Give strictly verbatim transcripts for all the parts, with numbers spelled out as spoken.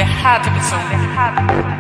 There had to be some. There had to be.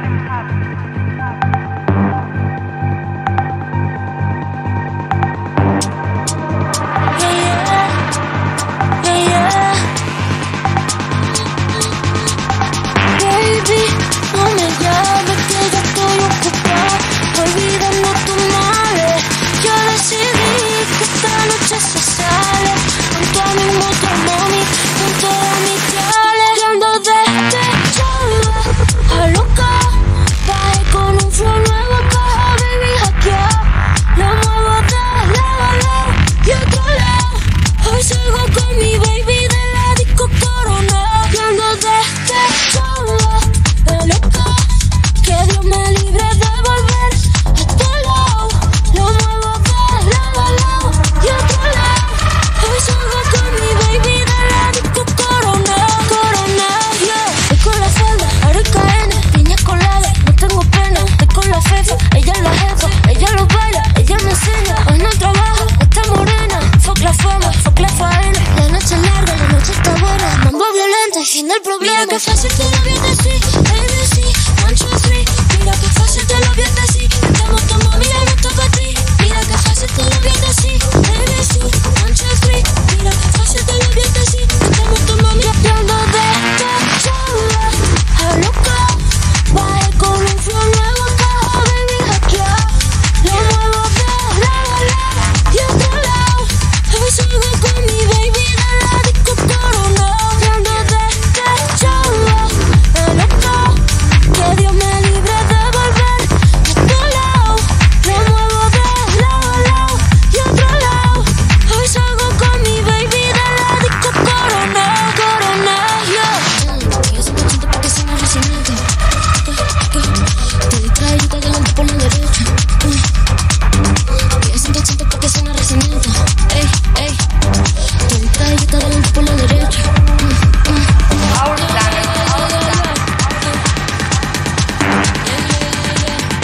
No hay problema. Mira que fácil te lo voy a decir, A B C, one, two, three. Mira que fácil te lo voy a decir, estamos tomando, mira, no toca a ti. Mira que fácil te lo voy a decir, A B C, one, two, three. Mira que fácil te lo voy a decir, estamos tomando, mira, hablando de esta chula, a loca. Bajé con un flow nuevo acá, baby, hackear. Lo muevo de lado a lado y otro lado. Hoy salgo con mi baby de la disco Corona.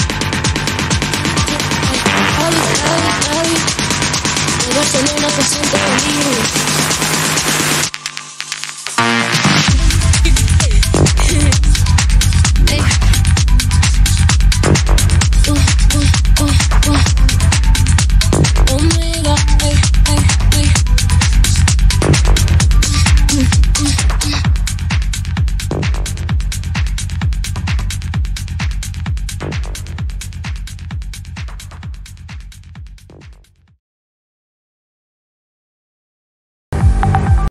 Barcelona presente.